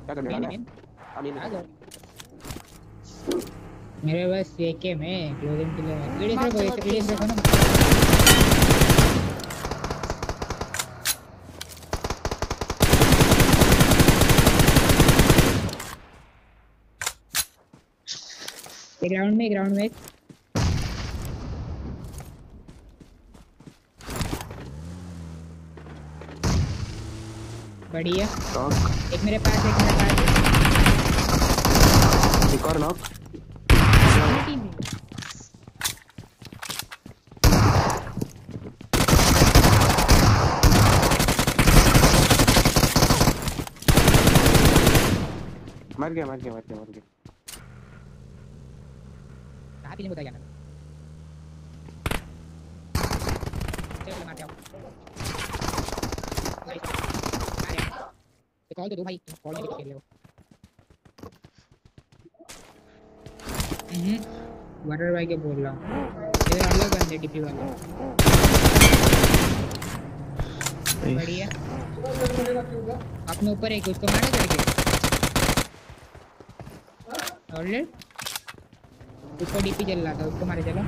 क्या करने वाला है? अमीन आ जाओ मेरे बस एके में क्लोजिंग के लिए एडीएस रखो एडीएस रखो ना ग्राउंड में बढ़िया एक मेरे पास एक और नॉक मर गया कहाँ पीने बताया ना चलो मारते आओ कॉल दे दो भाई कॉल नहीं खेल रहे हो वाटर भाई के बोल रहा हूँ इधर अलग बंदे डीपी वाले बढ़िया अपने ऊपर एक उसको मारा करके और ले ऊपर डीपी चल रहा था उसको मारे चलो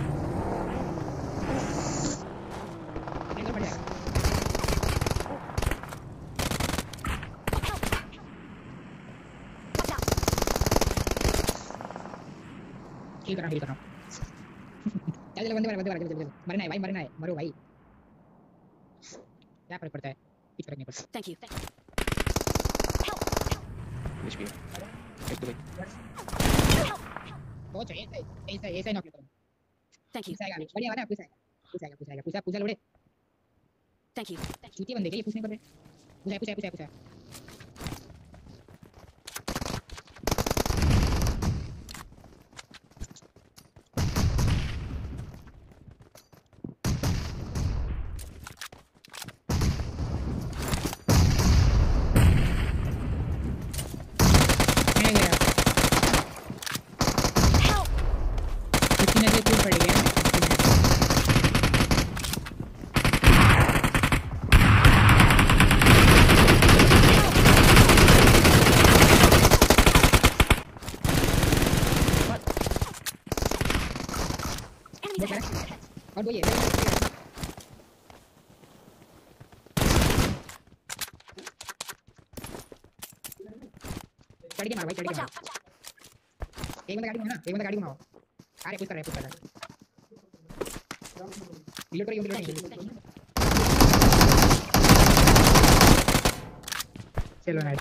ठीक कर रहा हूँ चल बंदे मरना है भाई मरो भाई क्या फर्क पड़ता है कुछ फर्क नहीं पड़ता थैंक यू एक तो भाई बहुत चाहिए ऐसा नॉक करो थैंक यू बढ़िया वाला पूछा लोड़े थैंक यू चूतिए बंदे के ये पूछने पर पूछा और वो ये चढ़ के मारो भाई चढ़ के मारो एक बंदा गाड़ी घुमाओ अरे पुश कर रहा है रिलोड करिए चलो नाइस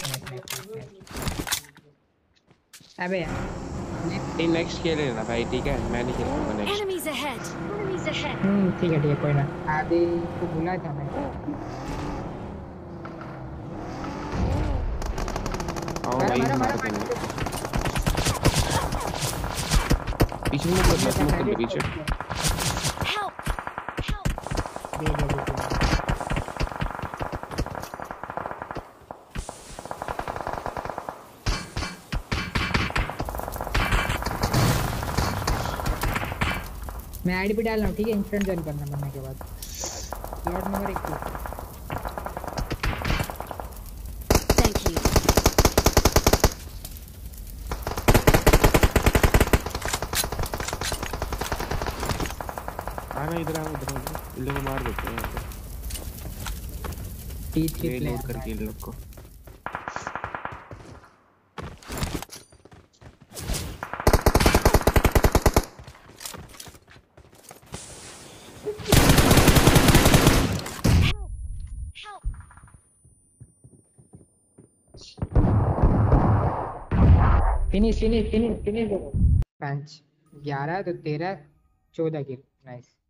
अबे यार नेक्स्ट खेल लेना भाई ठीक है मैं नहीं खेलूंगा नेक्स्ट ठीक है कोई ना आदि को बुलाया था मैं आओ भाई मारते हैं पीछे में मत कर पीछे मैं आईडी पे डाल रहा हूँ ठीक है इंस्टेंट जॉइन करना बनने के बाद स्लॉट नंबर 1 थैंक यू आना इधर इन लोग को मार देते हैं T3 लोड करके इन लोग को फिनिश 5 11 तो 13 14 किल नाइस